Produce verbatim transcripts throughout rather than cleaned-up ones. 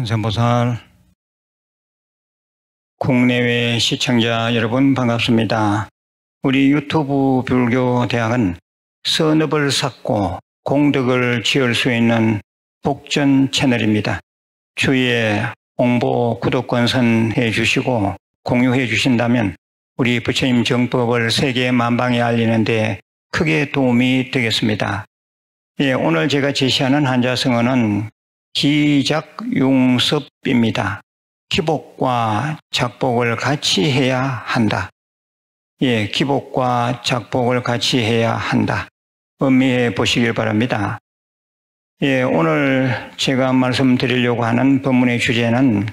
관세음보살, 국내외 시청자 여러분 반갑습니다. 우리 유튜브 불교대학은 선업을 쌓고 공덕을 지을 수 있는 복전 채널입니다. 주위에 홍보, 구독권선 해주시고 공유해 주신다면 우리 부처님 정법을 세계 만방에 알리는 데 크게 도움이 되겠습니다. 예, 오늘 제가 제시하는 한자성어는 기작융습입니다. 기복과 작복을 같이 해야 한다. 예, 기복과 작복을 같이 해야 한다. 음미해 보시길 바랍니다. 예, 오늘 제가 말씀드리려고 하는 본문의 주제는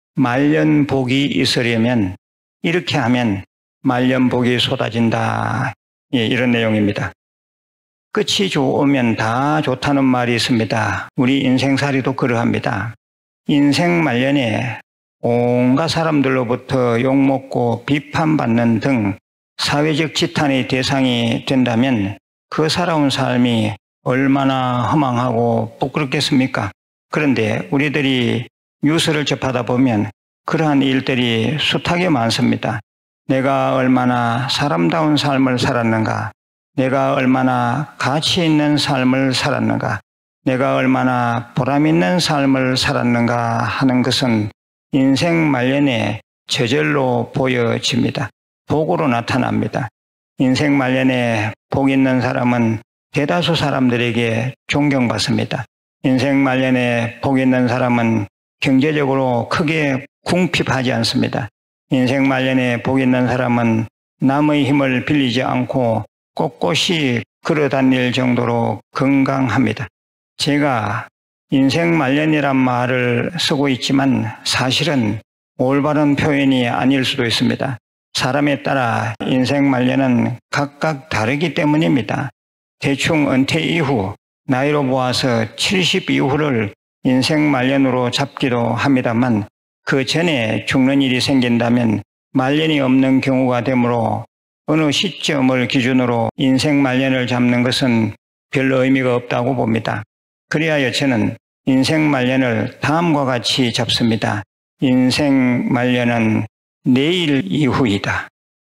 말년복이 있으려면 이렇게 하면 말년복이 쏟아진다. 예, 이런 내용입니다. 끝이 좋으면 다 좋다는 말이 있습니다. 우리 인생살이도 그러합니다. 인생 말년에 온갖 사람들로부터 욕먹고 비판받는 등 사회적 지탄의 대상이 된다면 그 살아온 삶이 얼마나 허망하고 부끄럽겠습니까? 그런데 우리들이 뉴스를 접하다 보면 그러한 일들이 숱하게 많습니다. 내가 얼마나 사람다운 삶을 살았는가, 내가 얼마나 가치 있는 삶을 살았는가, 내가 얼마나 보람 있는 삶을 살았는가 하는 것은 인생 말년에 저절로 보여집니다. 복으로 나타납니다. 인생 말년에 복 있는 사람은 대다수 사람들에게 존경받습니다. 인생 말년에 복 있는 사람은 경제적으로 크게 궁핍하지 않습니다. 인생 말년에 복 있는 사람은 남의 힘을 빌리지 않고 꼿꼿이 걸어다닐 정도로 건강합니다. 제가 인생 말년이란 말을 쓰고 있지만 사실은 올바른 표현이 아닐 수도 있습니다. 사람에 따라 인생 말년은 각각 다르기 때문입니다. 대충 은퇴 이후, 나이로 보아서 칠십 이후를 인생 말년으로 잡기도 합니다만 그 전에 죽는 일이 생긴다면 말년이 없는 경우가 되므로 어느 시점을 기준으로 인생 말년을 잡는 것은 별 의미가 없다고 봅니다. 그리하여 저는 인생 말년을 다음과 같이 잡습니다. 인생 말년은 내일 이후이다.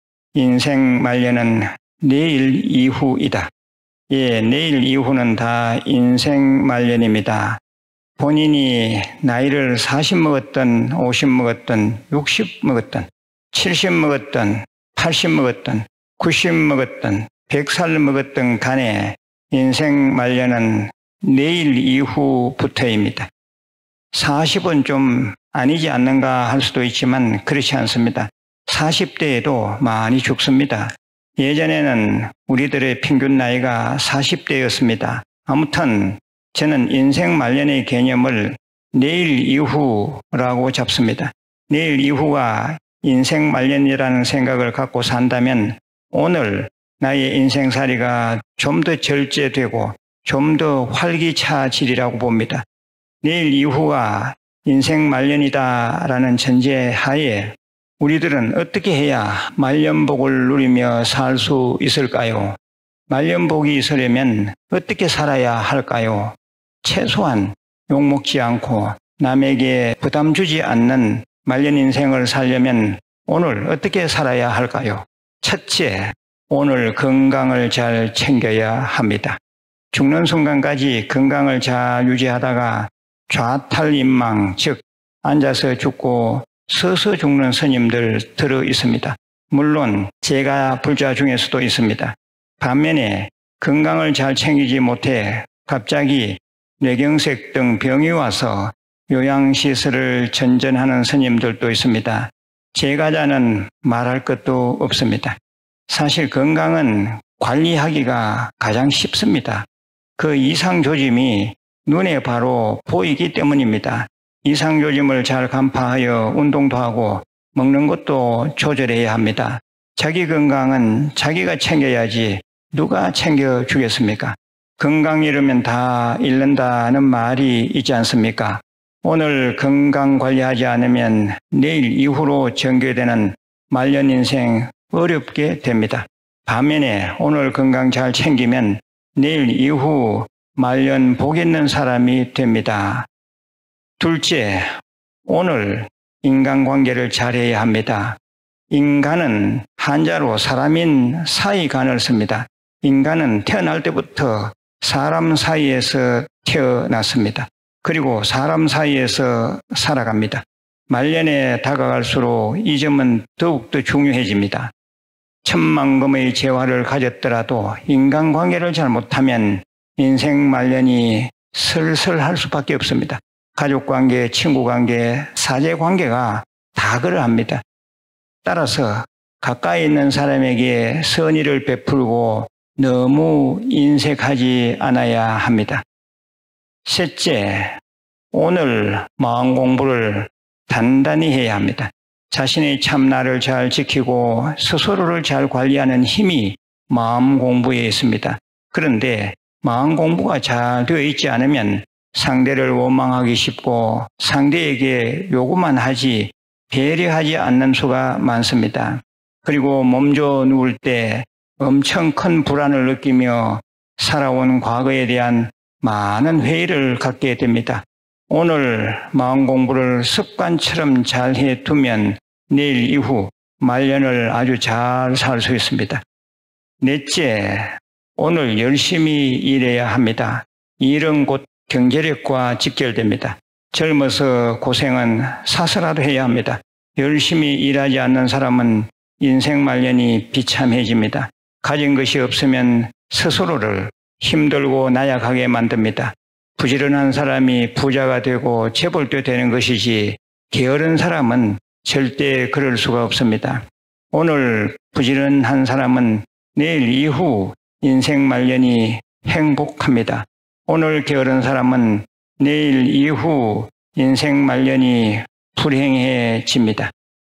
인생 말년은 내일 이후이다. 예, 내일 이후는 다 인생 말년입니다. 본인이 나이를 사십 먹었든 오십 먹었든 육십 먹었든 칠십 먹었든 팔십 먹었든 구십 먹었든 백 살 먹었든 간에 인생 말년은 내일 이후부터입니다. 사십은 좀 아니지 않는가 할 수도 있지만 그렇지 않습니다. 사십 대에도 많이 죽습니다. 예전에는 우리들의 평균 나이가 사십 대였습니다. 아무튼 저는 인생 말년의 개념을 내일 이후라고 잡습니다. 내일 이후가 인생 말년이라는 생각을 갖고 산다면 오늘 나의 인생살이가 좀 더 절제되고 좀 더 활기차지리라고 봅니다. 내일 이후가 인생 말년이다라는 전제하에 우리들은 어떻게 해야 말년복을 누리며 살 수 있을까요? 말년복이 있으려면 어떻게 살아야 할까요? 최소한 욕먹지 않고 남에게 부담 주지 않는 말년 인생을 살려면 오늘 어떻게 살아야 할까요? 첫째, 오늘 건강을 잘 챙겨야 합니다. 죽는 순간까지 건강을 잘 유지하다가 좌탈인망, 즉 앉아서 죽고 서서 죽는 스님들 들어 있습니다. 물론 제가 불자 중에서도 있습니다. 반면에 건강을 잘 챙기지 못해 갑자기 뇌경색 등 병이 와서 요양시설을 전전하는 스님들도 있습니다. 제가자는 말할 것도 없습니다. 사실 건강은 관리하기가 가장 쉽습니다. 그 이상조짐이 눈에 바로 보이기 때문입니다. 이상조짐을 잘 간파하여 운동도 하고 먹는 것도 조절해야 합니다. 자기 건강은 자기가 챙겨야지 누가 챙겨주겠습니까? 건강 잃으면 다 잃는다는 말이 있지 않습니까? 오늘 건강 관리하지 않으면 내일 이후로 전개되는 말년 인생 어렵게 됩니다. 반면에 오늘 건강 잘 챙기면 내일 이후 말년 복 있는 사람이 됩니다. 둘째, 오늘 인간관계를 잘해야 합니다. 인간은 한자로 사람인 사이간을 씁니다. 인간은 태어날 때부터 사람 사이에서 태어났습니다. 그리고 사람 사이에서 살아갑니다. 말년에 다가갈수록 이 점은 더욱더 중요해집니다. 천만금의 재화를 가졌더라도 인간관계를 잘못하면 인생 말년이 슬슬할 수밖에 없습니다. 가족관계, 친구관계, 사제관계가 다 그러합니다. 따라서 가까이 있는 사람에게 선의를 베풀고 너무 인색하지 않아야 합니다. 셋째, 오늘 마음 공부를 단단히 해야 합니다. 자신의 참나를 잘 지키고 스스로를 잘 관리하는 힘이 마음 공부에 있습니다. 그런데 마음 공부가 잘 되어 있지 않으면 상대를 원망하기 쉽고 상대에게 요구만 하지 배려하지 않는 수가 많습니다. 그리고 몸져 누울 때 엄청 큰 불안을 느끼며 살아온 과거에 대한 많은 회의를 갖게 됩니다. 오늘 마음 공부를 습관처럼 잘 해두면 내일 이후 말년을 아주 잘 살 수 있습니다. 넷째, 오늘 열심히 일해야 합니다. 일은 곧 경제력과 직결됩니다. 젊어서 고생은 사서라도 해야 합니다. 열심히 일하지 않는 사람은 인생 말년이 비참해집니다. 가진 것이 없으면 스스로를 힘들고 나약하게 만듭니다. 부지런한 사람이 부자가 되고 재벌도 되는 것이지 게으른 사람은 절대 그럴 수가 없습니다. 오늘 부지런한 사람은 내일 이후 인생 말년이 행복합니다. 오늘 게으른 사람은 내일 이후 인생 말년이 불행해집니다.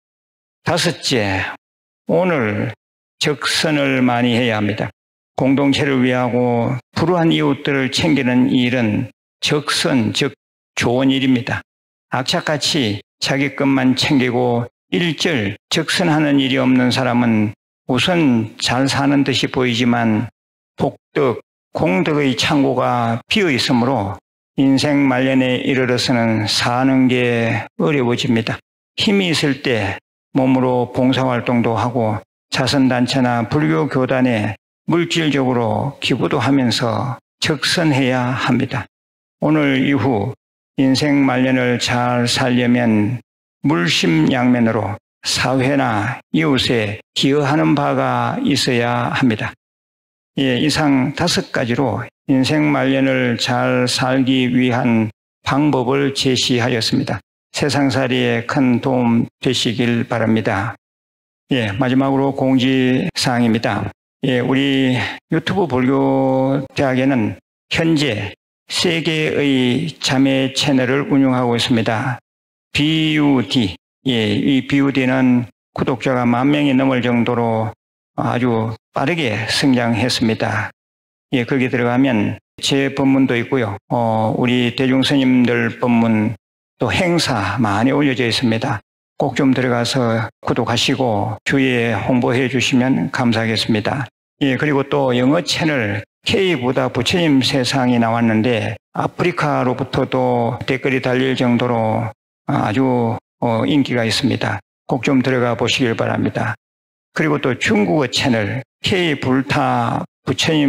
다섯째, 오늘 적선을 많이 해야 합니다. 공동체를 위하고 불우한 이웃들을 챙기는 일은 적선, 즉 좋은 일입니다. 악착같이 자기 것만 챙기고 일절 적선하는 일이 없는 사람은 우선 잘 사는 듯이 보이지만 복덕, 공덕의 창고가 비어 있으므로 인생 말년에 이르러서는 사는 게 어려워집니다. 힘이 있을 때 몸으로 봉사활동도 하고 자선단체나 불교 교단에 물질적으로 기부도 하면서 적선해야 합니다. 오늘 이후 인생 말년을 잘 살려면 물심양면으로 사회나 이웃에 기여하는 바가 있어야 합니다. 예, 이상 다섯 가지로 인생 말년을 잘 살기 위한 방법을 제시하였습니다. 세상살이에 큰 도움 되시길 바랍니다. 예, 마지막으로 공지사항입니다. 예, 우리 유튜브 불교대학에는 현재 세 개의 자매 채널을 운영하고 있습니다. 비유디, 예, 이 비유디는 구독자가 만 명이 넘을 정도로 아주 빠르게 성장했습니다. 예, 거기 들어가면 제 법문도 있고요. 어, 우리 대중스님들 법문 또 행사 많이 올려져 있습니다. 꼭 좀 들어가서 구독하시고 주위에 홍보해 주시면 감사하겠습니다. 예, 그리고 또 영어 채널 K보다 부처님 세상이 나왔는데 아프리카로부터도 댓글이 달릴 정도로 아주 어, 인기가 있습니다. 꼭 좀 들어가 보시길 바랍니다. 그리고 또 중국어 채널 K 불타 부처님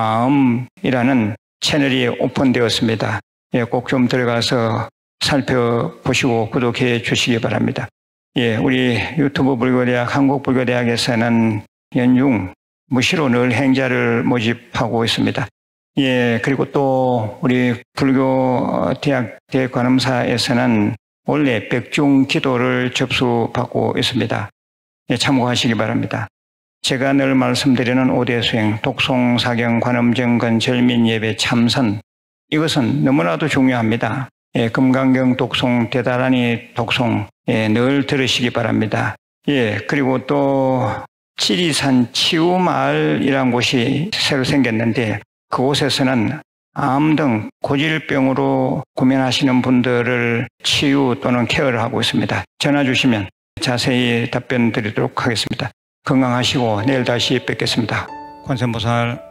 마음이라는 채널이 오픈되었습니다. 예, 꼭 좀 들어가서 살펴보시고 구독해 주시기 바랍니다. 예, 우리 유튜브 불교대학 한국불교대학에서는 연중 무시로 늘 행자를 모집하고 있습니다. 예, 그리고 또 우리 불교대학 대관음사에서는 원래 백중 기도를 접수받고 있습니다. 예, 참고하시기 바랍니다. 제가 늘 말씀드리는 오대수행, 독송, 사경, 관음, 정건, 절민, 예배, 참선, 이것은 너무나도 중요합니다. 예, 금강경 독송, 대단히 독송, 예, 늘 들으시기 바랍니다. 예, 그리고 또 지리산 치유마을이라는 곳이 새로 생겼는데 그곳에서는 암 등 고질병으로 고민하시는 분들을 치유 또는 케어를 하고 있습니다. 전화 주시면 자세히 답변 드리도록 하겠습니다. 건강하시고 내일 다시 뵙겠습니다. 관세음보살